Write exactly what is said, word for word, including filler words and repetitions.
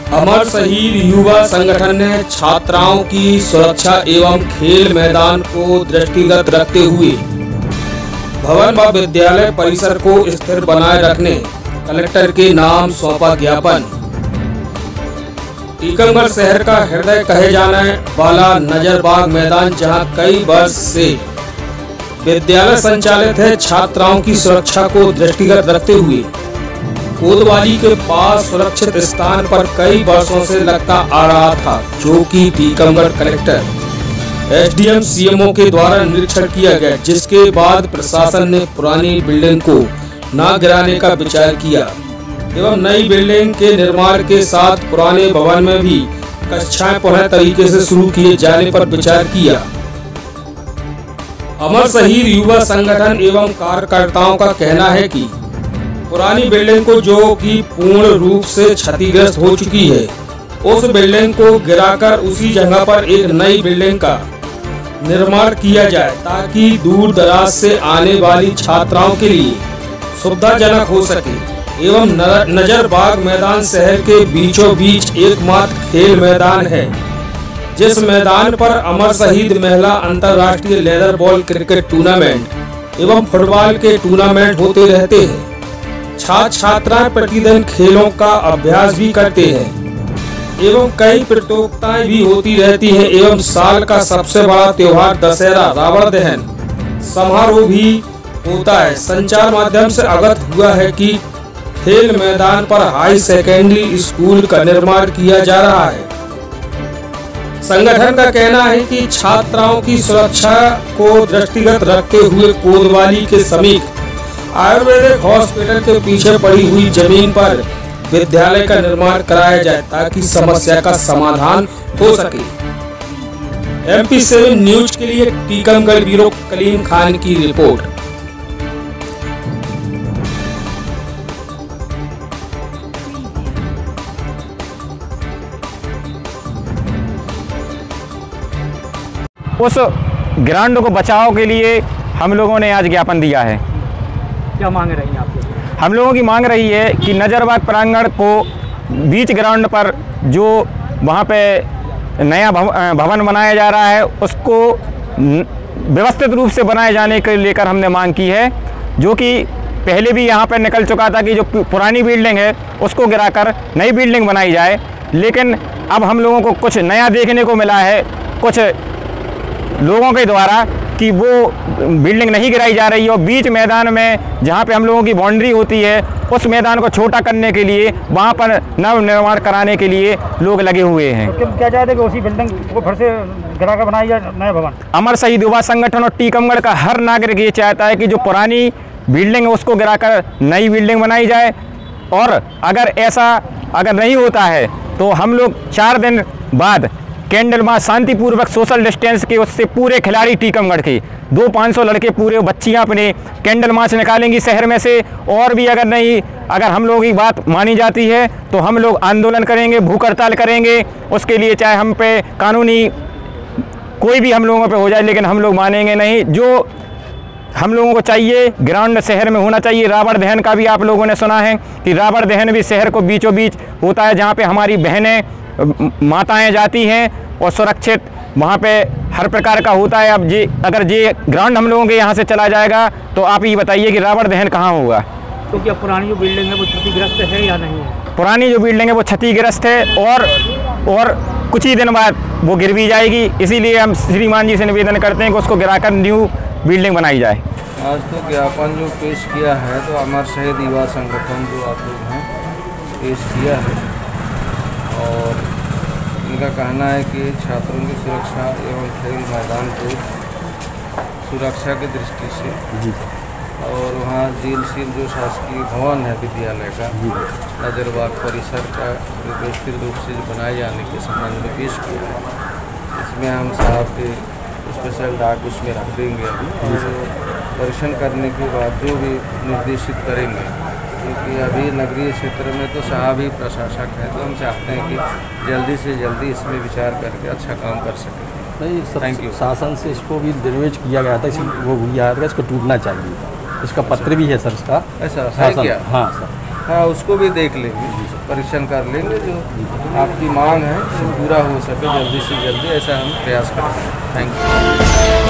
अमर शहीद युवा संगठन ने छात्राओं की सुरक्षा एवं खेल मैदान को दृष्टिगत रखते हुए भवन व विद्यालय परिसर को स्थिर बनाए रखने कलेक्टर के नाम सौंपा ज्ञापन। टीकमगढ़ शहर का हृदय कहे जाने वाला नजरबाग मैदान, जहां कई वर्ष से विद्यालय संचालित है, छात्राओं की सुरक्षा को दृष्टिगत रखते हुए कोतवाली के पास सुरक्षित स्थान पर कई वर्षों से लगता आ रहा था, जो कि टीकमगढ़ कलेक्टर एसडीएम सीएमओ के द्वारा निरीक्षण किया गया, जिसके बाद प्रशासन ने पुरानी बिल्डिंग को न गिराने का विचार किया एवं नई बिल्डिंग के निर्माण के साथ पुराने भवन में भी कक्षाएं पुनः तरीके से शुरू किए जाने पर विचार किया। अमर शहीद युवा संगठन एवं कार्यकर्ताओं का कहना है कि पुरानी बिल्डिंग को, जो कि पूर्ण रूप से क्षतिग्रस्त हो चुकी है, उस बिल्डिंग को गिराकर उसी जगह पर एक नई बिल्डिंग का निर्माण किया जाए, ताकि दूर दराज से आने वाली छात्राओं के लिए सुविधाजनक हो सके एवं नजरबाग मैदान शहर के बीचों बीच एकमात्र खेल मैदान है, जिस मैदान पर अमर शहीद महिला अंतर्राष्ट्रीय लेदर बॉल क्रिकेट टूर्नामेंट एवं फुटबॉल के टूर्नामेंट होते रहते हैं। छात्र छात्राएं प्रतिदिन खेलों का अभ्यास भी करते हैं एवं कई प्रतियोगिताएं भी होती रहती हैं एवं साल का सबसे बड़ा त्योहार दशहरा रावण दहन समारोह भी होता है। संचार माध्यम से अवगत हुआ है कि खेल मैदान पर हाई सेकेंडरी स्कूल का निर्माण किया जा रहा है। संगठन का कहना है कि छात्राओं की सुरक्षा को दृष्टिगत रखते हुए कोतवाली के समीप आयुर्वेदिक हॉस्पिटल के पीछे पड़ी हुई जमीन पर विद्यालय का निर्माण कराया जाए, ताकि समस्या का समाधान हो सके। एमपी सेवन न्यूज के लिए टीकमगढ़ ब्यूरो कलीम खान की रिपोर्ट। उस ग्राउंड को बचाव के लिए हम लोगों ने आज ज्ञापन दिया है। क्या मांग रही हैं आपको? हम लोगों की मांग रही है कि नजरबाग प्रांगण को बीच ग्राउंड पर जो वहाँ पे नया भवन बनाया जा रहा है, उसको व्यवस्थित रूप से बनाए जाने के लेकर हमने मांग की है, जो कि पहले भी यहाँ पर निकल चुका था कि जो पुरानी बिल्डिंग है उसको गिराकर नई बिल्डिंग बनाई जाए। लेकिन अब हम लोगों को कुछ नया देखने को मिला है कुछ लोगों के द्वारा कि वो बिल्डिंग नहीं गिराई जा रही है और बीच मैदान में जहाँ पे हम लोगों की बाउंड्री होती है, उस मैदान को छोटा करने के लिए वहाँ पर नव निर्माण कराने के लिए लोग लगे हुए हैं। तो क्या चाहते हैं कि उसी बिल्डिंग को फिर से गिराकर बनाई जाए नया भवन? अमर शहीद युवा संगठन और टीकमगढ़ का हर नागरिक ये चाहता है कि जो पुरानी बिल्डिंग है उसको गिराकर नई बिल्डिंग बनाई जाए, और अगर ऐसा अगर नहीं होता है तो हम लोग चार दिन बाद कैंडल मार्च शांतिपूर्वक सोशल डिस्टेंस के उससे पूरे खिलाड़ी टीकमगढ़ के दो पाँच सौ लड़के पूरे बच्चियां अपने कैंडल मार्च निकालेंगी शहर में से। और भी अगर नहीं अगर हम लोगों की बात मानी जाती है तो हम लोग आंदोलन करेंगे, भूख हड़ताल करेंगे। उसके लिए चाहे हम पे कानूनी कोई भी हम लोगों पे हो जाए, लेकिन हम लोग मानेंगे नहीं। जो हम लोगों को चाहिए ग्राउंड शहर में होना चाहिए। रावण दहन का भी आप लोगों ने सुना है कि रावण दहन भी शहर को बीचों बीच होता है, जहाँ पे हमारी बहनें माताएं जाती हैं और सुरक्षित वहाँ पे हर प्रकार का होता है। अब जी अगर ये ग्राउंड हम लोगों के यहाँ से चला जाएगा तो आप ये बताइए कि रावण दहन कहाँ होगा? तो क्या पुरानी जो बिल्डिंग है वो क्षतिग्रस्त है या नहीं है? पुरानी जो बिल्डिंग है वो क्षतिग्रस्त है और और कुछ ही दिन बाद वो गिर भी जाएगी। इसीलिए हम श्रीमान जी से निवेदन करते हैं कि उसको गिराकर न्यू बिल्डिंग बनाई जाए। आज तो ज्ञापन जो पेश किया है तो अमर शहीद युवा संगठन जो आप लोग हैं पेश किया है, और इनका कहना है कि छात्रों की सुरक्षा एवं खेल मैदान को सुरक्षा की दृष्टि से जी और वहाँ झील सील जो शासकीय भवन है विद्यालय का नजरबाग परिसर का व्यवस्थित रूप से बनाए जाने के संबंध में पेश किया है। इसमें हम साहब के स्पेशल डाक उसमें रख देंगे अभी परीक्षण करने के बाद जो भी निर्देशित करेंगे, क्योंकि अभी नगरीय क्षेत्र में तो साहब ही प्रशासक हैं, तो हम चाहते हैं कि जल्दी से जल्दी इसमें विचार करके अच्छा काम कर सकें। नहीं सर, थैंक यू। शासन से इसको भी निर्देश किया गया था, इसी वो किया गया, इसको टूटना चाहिए। इसका पत्र भी है सर, इसका ऐसा है क्या? हाँ सर। हाँ, उसको भी देख लेंगे, परीक्षण कर लेंगे, जो आपकी मांग है पूरा हो सके जल्दी से जल्दी, ऐसा हम प्रयास करेंगे। Thank you.